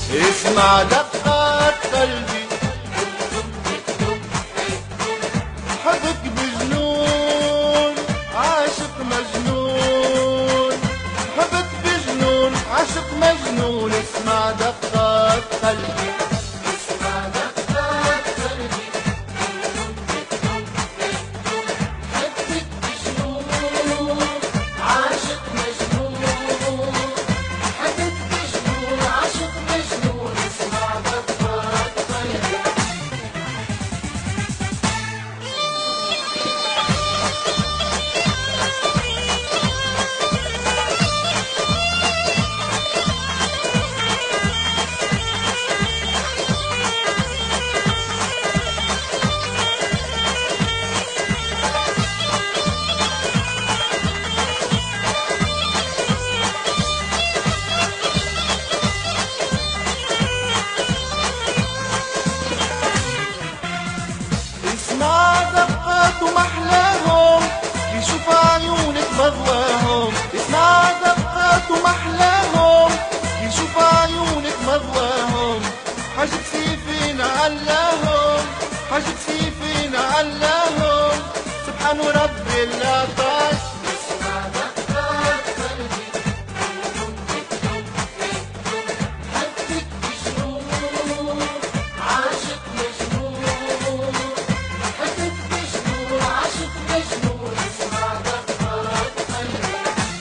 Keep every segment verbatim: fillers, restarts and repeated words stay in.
اسمع دقات قلبي، حبك بجنون عاشق مجنون، حبك بجنون عاشق مجنون. اسمع دقات قلبي، اسمع دقات قلبي، حبك بجنون عاشق مجنون، حبك بجنون عاشق مجنون. اسمع دقات قلبي. اسمع دقات ومحلاهم، يشوف عيونك مضواهم. اسمع دقات ومحلاهم، يشوف عيونك مضواهم. حاجة سيفين علاهم، حاجة سيفين علاهم. سبحان ربي اللي عطاش. اسمع دقات قلبي، حبك بجنون عاشق مجنون، حبك بجنون عاشق مجنون. اسمع دقات قلبي.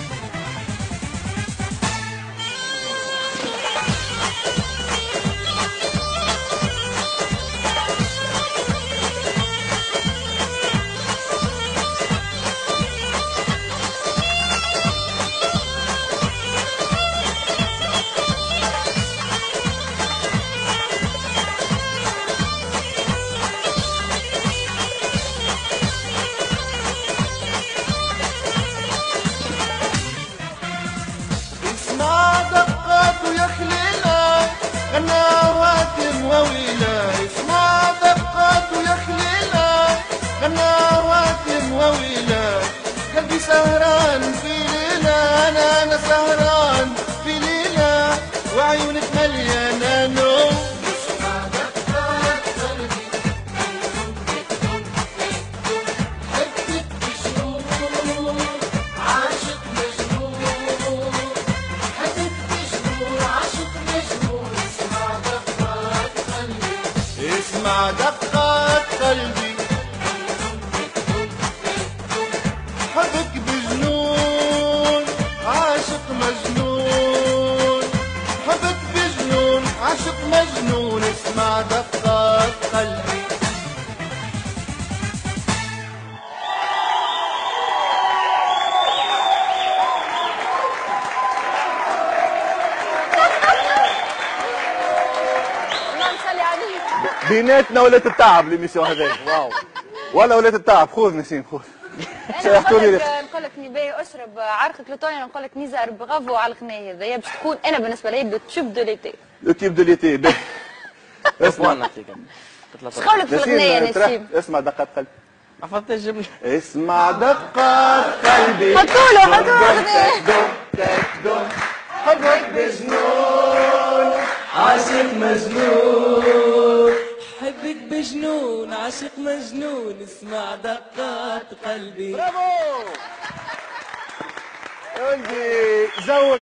اسمع دقات ويا خليلة غنى واتم وويلة. اسمع دقات ويا خليلة غنى واتم وويلة. قلبي سهران في ليلة، أنا أنا سهران في ليلة، وعيونك مليانة نوم. اسمع دقات قلبي، حبك بجنون عاشق مجنون، حبك بجنون عاشق مجنون. اسمع دقات قلبي، اسمع دقات قلبي، حبك بجنون عاشق مجنون، حبك بجنون عاشق مجنون. اسمع دقات قلبي. اللهم صل عليه. بيناتنا ولات التعب ليميسيون هذاك. واو ولا ولات التعب. خذ نسيم خذ. انا شيحتوا نقول لي لك نقول لك نبي اشرب عرق لوتوني. نقول لك نزار برافو على الغنايه هذايا باش تكون انا بالنسبه لي لو تشوب دو ليتي. لو تيب دو ليتي. باهي. اسمع شقولك في الغنايه نسيم؟ اسمع دقات قلبي. حفظت الجمله. اسمع دقات قلبي، حطوا له حطوا له اغنيه. دق دق دق. حبك بجنون عاشق مجنون، حبك بجنون عاشق مجنون. اسمع دقات قلبي. برافو يا ولدي. زود